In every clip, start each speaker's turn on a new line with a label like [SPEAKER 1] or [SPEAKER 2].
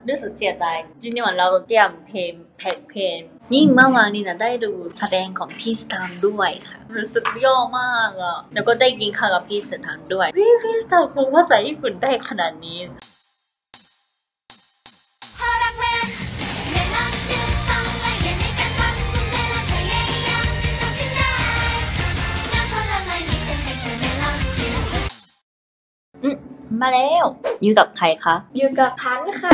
[SPEAKER 1] รู้สึกเสียดายจริงๆวันเราเตรียมเพลงแพ็คเพลงยิ่งเมื่อวานนี้นะได้ดูแสดงของพี่สตางค์ด้วยค่ะรู้สึกย่อมากอ่ะแล้วก็ได้กินข้าวกับพี่สตางค์ด้วยพี่สตางค์พูดภาษาญี่ปุ่นได้ขนาดนี้มาแล้วอยู่กับใครคะ
[SPEAKER 2] อยู่กับพันค่ะ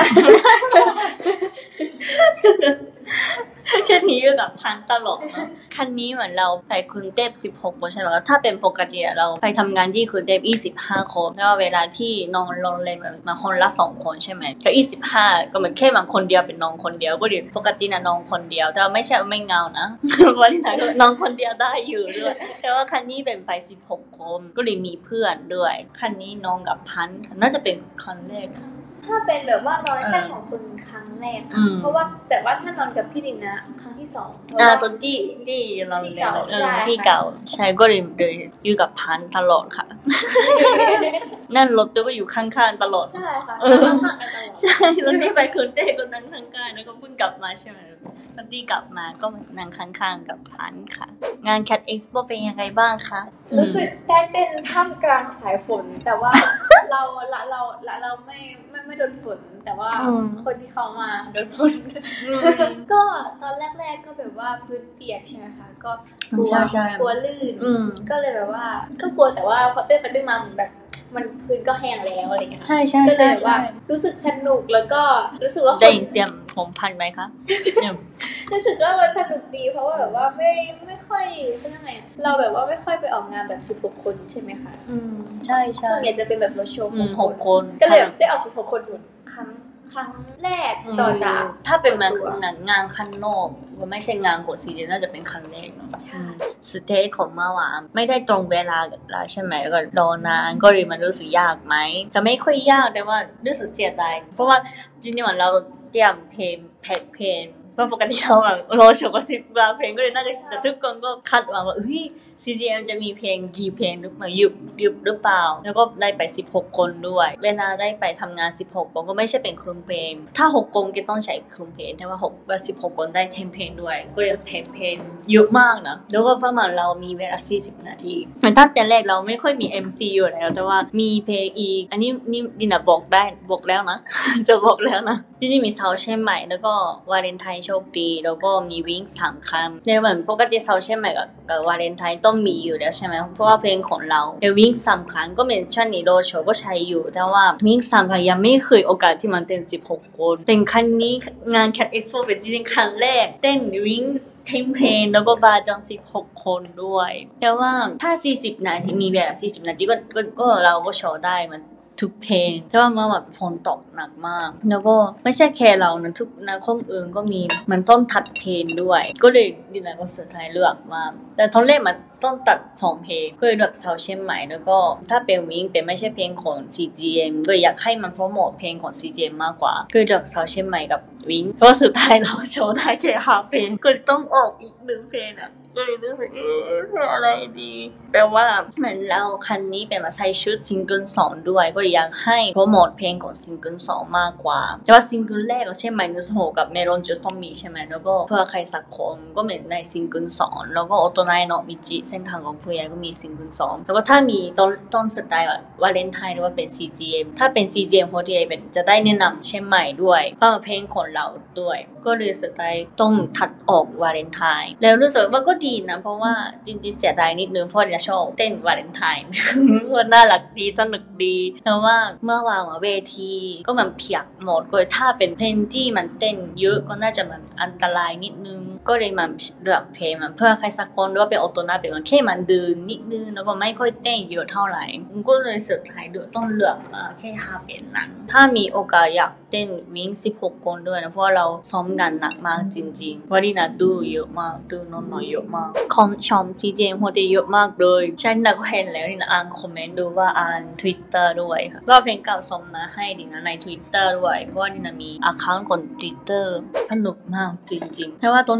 [SPEAKER 1] ช่วงนี้อยู่กับพันตลกเนาะคันนี้เหมือนเราไปกรุงเทพ16คนใช่ไหมคะถ้าเป็นปกติเราไปทำงานที่กรุงเทพ25คนแล้วเวลาที่นอนโรงแรมมาคนละ2คนใช่ไหมก็25ก็เหมือนแค่บางคนเดียวเป็นน้องคนเดียวก็ดีปกตินะน้องคนเดียวแต่ไม่ใช่ไม่เงานะวันนี้น้องคนเดียวได้อยู่ด้วยแต่ว่าคันนี้เป็นไป16คนก็เลยมีเพื่อนด้วยคันนี้น้องกับพันน่าจะเป็นครั้งแรก
[SPEAKER 2] ถ้าเป็นแบบว่านอนแค่2คนครั้งแรกเพราะว่าแต่ว่าถ้านอนกับพี่ลินนะครั้งที่2
[SPEAKER 1] ตอนที่เราที่เก่าใช่ก็เลยอยู่กับพันตลอดค่ะนั่นรถก็อยู่ข้างๆตลอด
[SPEAKER 2] ใช่ค่ะ
[SPEAKER 1] ใช่แล้วนี่ไปคืนเต้ก็นั่งข้างๆแล้วก็เพิ่งกลับมาใช่ไหมตอนที่กลับมาก็นั่งข้างๆกับพันค่ะงาน Cat Expo เป็นยังไงบ้างคะ
[SPEAKER 2] รู้สึกได้เต้นท่ามกลางสายฝนแต่ว่าเราไม่โดนฝนแต่ว่าคนที่เขามาโดนฝนก็ตอนแรกๆก็แบบว่าพื้นเปียกใช่ไหมคะก็กลัวลื่นก็เลยแบบว่าก็กลัวแต่ว่าพอเต้นไปเต้นมาแบบมันพื้นก็แห้งแล้วอะไรเงี้ย
[SPEAKER 1] ใช่ใช่
[SPEAKER 2] ก็เลยว่ารู้สึกสนุกแล้วก็รู้สึกว่า
[SPEAKER 1] ได้ยินเสียงของพันไหมคะ
[SPEAKER 2] รู้สึกว่ามันสนุกดีเพราะว่าแบบว่าไม่ค่อยเป็นยังไงเราแบบว่าไม่ค่อยไปออกงานแบบ16คนใช่ไหมคะ
[SPEAKER 1] ใช่ใช่
[SPEAKER 2] ส่วนใหญ่จะเป็นแบบรถโชว์
[SPEAKER 1] 6คน
[SPEAKER 2] ก็เลยได้ออก16คนครั้งแรกต่อจาก
[SPEAKER 1] ถ้าเป็นงานข้างนอกมันไม่ใช่งานของซีรีส์น่าจะเป็นครั้งแรกเนาะสเตจของเมื่อวานไม่ได้ตรงเวลาแล้วใช่ไหมแล้วก็รอนานก็เลยมันรู้สึกยากไหมแต่ไม่ค่อยยากแต่ว่ารู้สึกเสียดายเพราะว่าจริงๆวันเราเตรียมเพลงแพ็คเพลงเพราะปกติเราแบบรอโชว์ก็10 เพลงก็เลยน่าจะแต่ทุกคนก็คาดหวังว่าCGM จะมีเพลงกี่เพลงหรือเปล่ายุบหรือเปล่าแล้วก็ได้ไป16คนด้วยเวลาได้ไปทำงาน16คนก็ไม่ใช่เป็นครึ่งเพลงถ้า6คนก็ต้องใช้ครึ่งเพลงแต่ว่า16คนได้10เพลงด้วยก็เลยเพลงเยอะมากนะแล้วก็ประมาณเรามีเวลา40นาทีเหมือนตั้งแต่แรกเราไม่ค่อยมี MC อยู่แล้วแต่ว่ามีเพลงอีกอันนี้ดินะบอกแล้วนะ จะบอกแล้วนะที่นี่มีเซาเชียงใหม่แล้วก็วาเลนไทน์โชคดีแล้วก็มีวิ่ง3 คำในเหมือนปกติเซาเชียงใหม่กับวาเลนไทน์ต้องมีอยู่แล้วใช่ไหมเพราะว่าเพลงของเราแต่วิ่ง3 ครั้งก็เป็นช่วงนี้โรโชก็ใช้อยู่แต่ว่าวิ่ง3 ครั้งยังไม่เคยโอกาสที่มันเต้น16คนเป็นครั้งนี้งาน Cat Expo เป็นจริงๆครั้งแรกเต้นวิ่งเพลงแล้วก็บาจัง16คนด้วยแต่ว่าถ้า40นาทีมีเวลา40นาทีก็เราก็โชว์ได้มันทุกเพลงแต่ว่าเมื่อแบบฝนตกหนักมากแล้วก็ไม่ใช่แค่เรานะทุกนักร้องอื่นก็มีมันต้องทัดเพลงด้วยก็เลยดินะก็สุดท้ายเลือกมาแต่ตอนแรกมันต้องตัด2 เพลงก็เลยเลือกเซาเชียงใหม่แล้วก็ถ้าเป็นวิ่งเป็นไม่ใช่เพลงของ CGM ก็อยากให้มันโปรโมทเพลงของ CGM มากกว่าก็เลยเลือกเซาเชียงใหม่กับวิ่งเพราะสุดท้ายเราโชว์ได้แค่5 เพลงก็ต้องออกอีก1 เพลงอ่ะก็เลยรู้สึกอะไรดีแต่ว่าเหมือนเราคันนี้เป็นมาใส่ชุดซิงเกิล2ด้วยก็อยากให้โปรโมทเพลงของซิงเกิล2มากกว่าแต่ว่าซิงเกิลแรกเราใช่ไหมนึกโหกับเมลอนจูต้องมีใช่ไหมแล้วก็เพื่อใครสักคนก็เหมือนในซิงเกิล2แล้วก็โอโตไนโนะมิจิเส้นทางของผู้ใหญ่ก็มีซิงเกิล2แล้วก็ถ้ามีต้นสุดท้ายวาเลนไทน์หรือว่าเป็น CGM ถ้าเป็น CGM โฮเทลเป็นจะได้แนะนำเช่นใหม่ด้วยเพราะเพลงของเราด้วยก็เลยสุดท้ายต้องถัดออกวาเลนไทน์แล้วรู้สึกว่าก็ดีนะเพราะว่าจริงๆเสียดายนิดนึงเพราะเราชอบเต้นวาเลนไทน์มันน่ารักดีสนุกดีแต่ว่าเมื่อวางเวทีก็มันเปียกหมดก็ถ้าเป็นเพลงที่มันเต้นเยอะก็น่าจะมันอันตรายนิดนึงก็เลยมันเลือกเพลงมันเพื่อใครสักคนหรือว่าเป็นโอโตนาเป็นมันแค่มันเดินนิดนึงแล้วก็ไม่ค่อยเต้นเยอะเท่าไหร่ก็เลยสุดท้ายต้องเลือกแค่5 เพลงนั้นถ้ามีโอกาสอยากเต้นวิ่ง16 คนด้วยนะเพราะเราซ้อมกันหนักมากจริงๆวันนี้นะดูเยอะมากดูน้อยๆเยอะมากคอมชอม CGM โฮเทลเยอะมากเลยฉันน่ะก็เห็นแล้วนี่นะอ่านคอมเมนต์ดูว่าอ่าน Twitter ด้วยค่ะก็เพลงเก่าซ้อมนะให้ดินะใน Twitter ด้วยเพราะว่านี่นะมี account ของ Twitter สนุกมากจริงๆแต่ว่า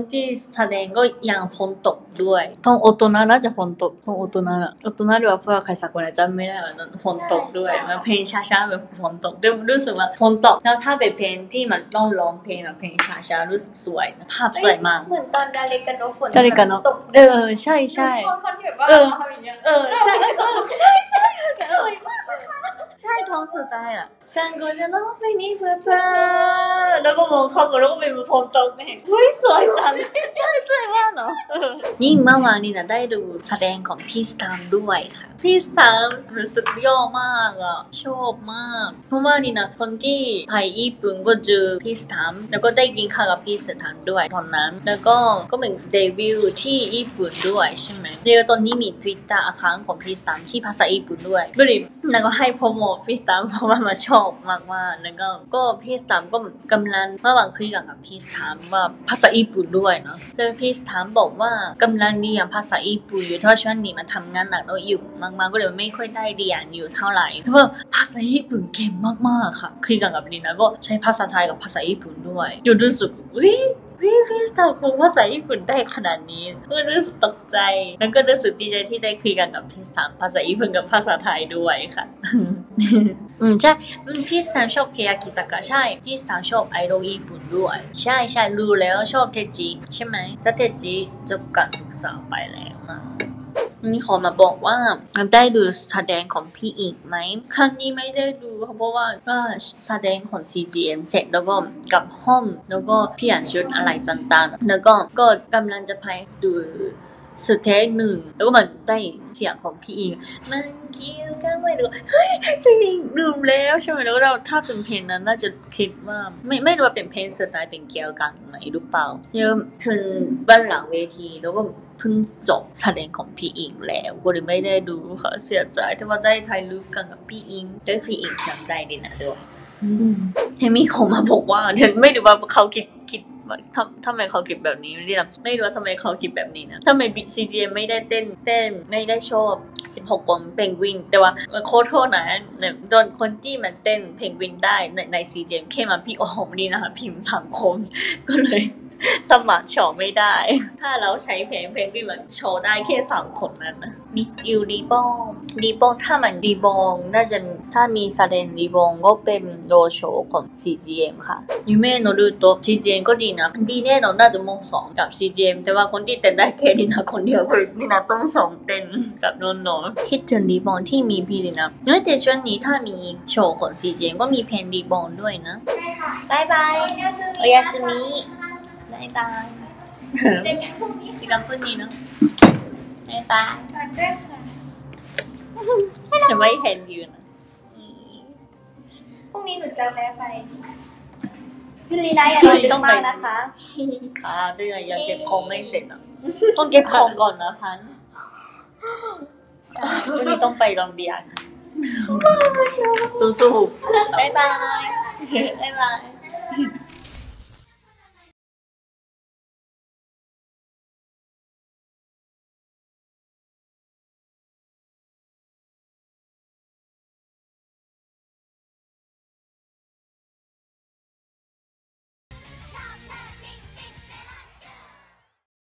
[SPEAKER 1] ที่แสดงก็ยังฝนตกด้วยท้องโอโตนะน่าจะฝนตกท้องโอโตนะหรือว่าเพื่อใครสักคนจำไม่ได้ว่าฝนตกด้วยมันเพลงช้าๆแบบฝนตกด้วยรู้สึกว่าฝนตกแล้วถ้าเป็นเพลงที่มันต้องร้องเพลงแบบเพลงช้าๆรู้สึกสวยภาพสวยมาก
[SPEAKER 2] เหมือนตอนดาเลกันโนฝนตก
[SPEAKER 1] ใช่ใช่
[SPEAKER 2] ชอบท่อนที่แบบว่าเราทำอย่างเงี้ย
[SPEAKER 1] ใช่
[SPEAKER 2] สวยมาก
[SPEAKER 1] ใช่ท้องสุดท้ายอ่ะฉันก็จะร้องเพลงนี้เพื่อเธอแล้วก็มองเขาแล้วก็เป็นฝนตกเห็นเฮ้ยสวยจังใช่สวยมากเนาะยิ่งเมื่อวานนี้นะได้ดูแสดงของพี่สตามด้วยค่ะพี่สตามรู้สึกย่อมากอ่ะชอบมากเพราะว่านี่นะคนที่ไทยญี่ปุ่นก็เจอพี่สตามแล้วก็ได้กินข้าวกับพี่สตามด้วยตอนนั้นแล้วก็เป็นเดบิวต์ที่ญี่ปุ่นด้วยใช่ไหมแล้วตอนนี้มี Twitter account ของพี่สตามที่ภาษาญี่ปุ่นด้วยดูดิแล้วก็ให้โปรโมทพี่สตามเพราะว่ามาชอบมากๆแล้วก็พี่สตามก็กำลังเมื่อวานคุยกับพี่สตามว่าภาษาญี่ปุ่นด้วยเนาะแล้วพี่สตามบอกว่ากำลังเรียนภาษาญี่ปุ่นอยู่เพราะช่วงนี้มันทำงานหนักแล้วอยู่มากๆก็เลยไม่ค่อยได้เรียนอยู่เท่าไหร่เพราะว่าภาษาญี่ปุ่นเก่งมากๆค่ะคุยกับนี่นะก็ใช้ภาษาไทยกับภาษาญี่ปุ่นด้วยอยู่รู้สึกพี่สตามพูดภาษาญี่ปุ่นได้ขนาดนี้ก็รู้สึกตกใจแล้วก็รู้สึกดีใจที่ได้คุยกันกับพี่สตามภาษาญี่ปุ่นกับภาษาไทยด้วยค่ะใช่พี่สตามชอบเคยากิซากะใช่พี่สตามชอบไอดอลญี่ปุ่นด้วยใช่รู้แล้วชอบเทจิใช่ไหมถ้าเทจิจบการศึกษาไปแล้วนะนี่ขอมาบอกว่าได้ดูแสดงของพี่อิงไหมครั้งนี้ไม่ได้ดูเพราะว่าก็แสดงของ CGM เสร็จแล้วก็กลับห้องแล้วก็เปลี่ยนชุดอะไรต่างๆแล้วก็กำลังจะไปดูสุดท้ายหนึ่งแล้วก็มันได้เสียงของพี่อิงมันเกี่ยวกันไม่รู้เฮ้ยพี่อิงลืมแล้วใช่ไหมแล้วเราถ้าเป็นเพลงนั้นน่าจะคิดว่าไม่รู้ว่าเป็นเพลงสุดท้ายเป็นเกี่ยวกันไหมหรือเปล่าเยอะถึงบ้านหลังเวทีแล้วก็เพิ่งจบแสดงของพี่อิงแล้วก็เลยไม่ได้ดูค่ะเสียใจที่ว่าได้ถ่ายรูปกันกับพี่อิงได้พี่อิงจำได้ดีนะด้วยเฮมี่เขามาบอกว่าเดี๋ยวไม่รู้ว่าเขาคิดทำไมเขาคิดแบบนี้ไม่รู้ว่าทำไมเขาคิดแบบนี้นะทำไม CGM ไม่ได้เต้นไม่ได้ชอบ16คนเพลงวินแต่ว่าโคตรโทษนะโดนคนที่มันเต้นเพลงวินได้ใน CGM แค่มาพี่โอมนี่นะคะพิมพ์3 คนก็เลยสมัครโชว์ไม่ได้ถ้าเราใช้เพลงที่มันโชว์ได้แค่3 คนนั้นนะมีคิวรีบองถ้ามันรีบองน่าจะถ้ามีแสดงรีบองก็เป็นโรโชว์ของ CGM ค่ะยูเมะโนรุโตะ CGM ก็ดีนะดีแน่นอนน่าจะมง2กับ CGM แต่ว่าคนที่เต้นได้แค่ดีนะคนเดียวคือดีนะต้อง2เต้นกับโนคิดถึงรีบองที่มีพี่ดีนะแต่ช่วงนี้ถ้ามีโชว์ของ CGM ก็มีเพลงรีบองด้วยนะใช่ค่ะบ๊ายบายโอยาสึมิบ๊ายบายเจอกันพรุ่งนี้เนาะบ๊ายบายจะไม่เห็นอยู่นะ
[SPEAKER 2] พรุ่งนี้หนูจะแวะไปพี่ลีน่าอย่าลืมมากนะคะ
[SPEAKER 1] ค่ะด้วยยังเก็บของไม่เสร็จอ่ะต้องเก็บของก่อนนะพันใช่วันนี้ต้องไปโรงเรียนสู้ๆบ๊ายบาย